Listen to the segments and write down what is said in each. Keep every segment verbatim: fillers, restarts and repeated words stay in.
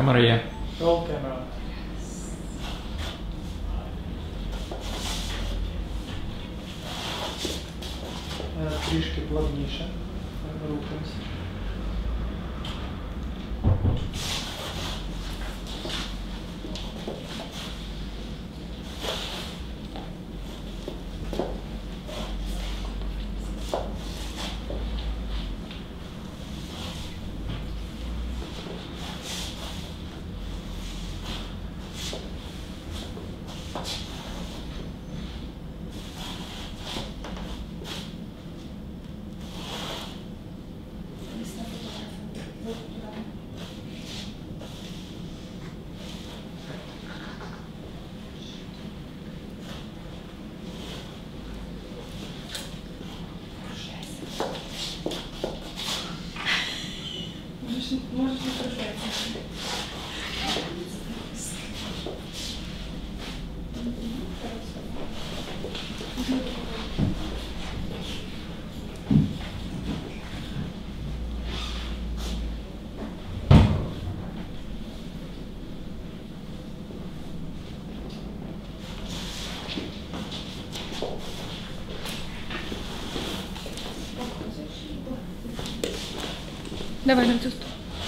Камера є. Roll camera. Трішки плавніше. Рухаємося. Можешь не кружаться. Давай на цю сторону.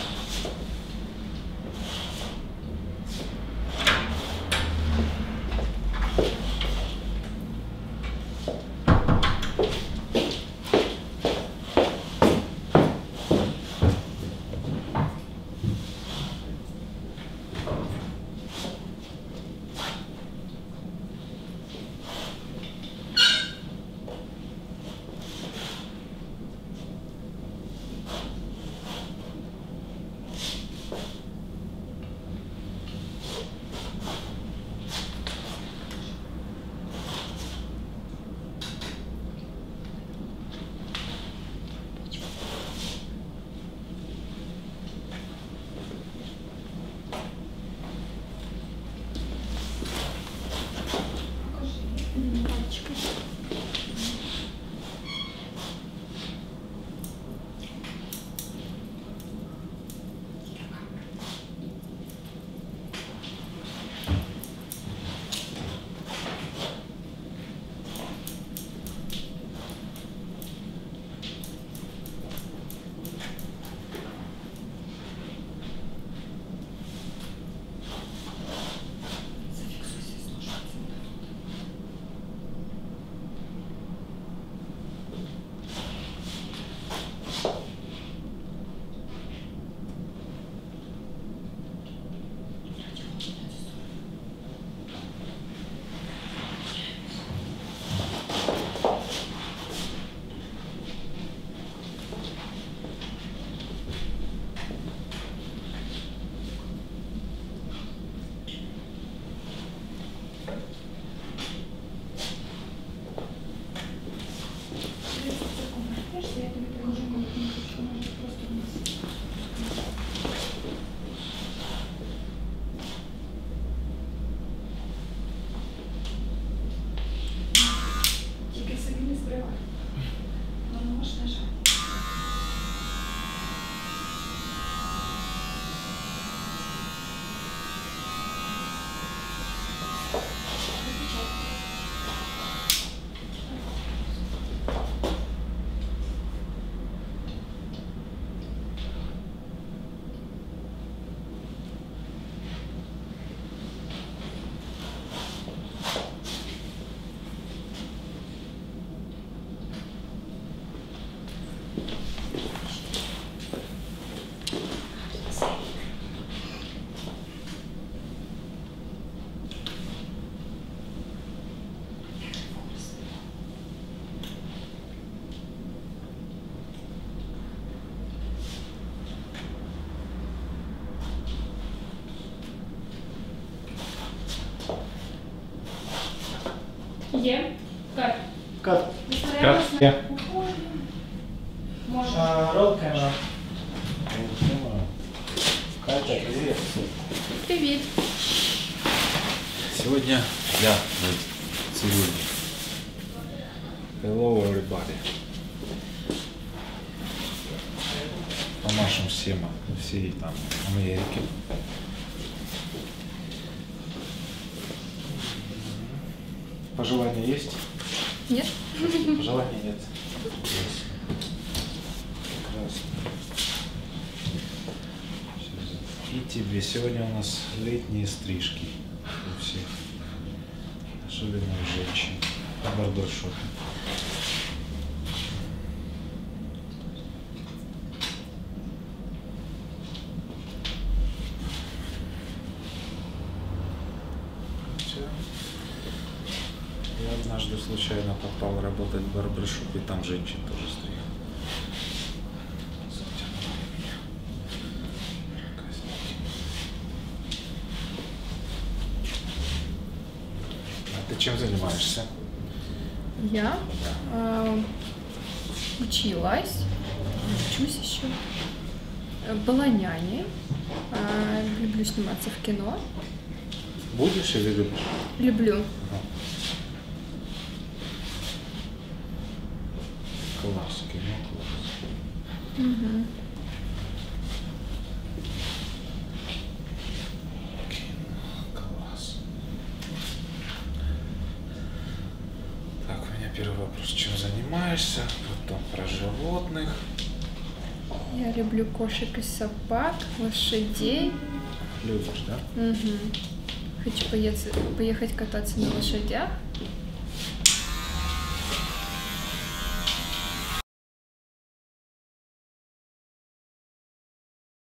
Є. Кат. Кат. Кат. Є. Можна. Roll camera. Катя, привет. Привіт. Сегодня я сегодня. Hello everybody. Там замашем всем, всей там Америки. Пожелания есть? Нет? Пожеланий нет. Прекрасно. Прекрасно. И тебе. Сегодня у нас летние стрижки у всех. Особенно у женщин. В барбершопе. Я однажды случайно попал работать в барбершоп, и там женщин тоже стриг. А ты чем занимаешься? Я э, училась, учусь еще. Была няней. Э, люблю сниматься в кино. Будешь или любишь? Люблю. Ага. Класс, кино, класс. Угу. Кино, класс. Так, у меня первый вопрос. Чем занимаешься? Потом про животных. Я люблю кошек и собак, лошадей. Любишь, да? Угу. Хочу поехать, поехать кататься на лошадях.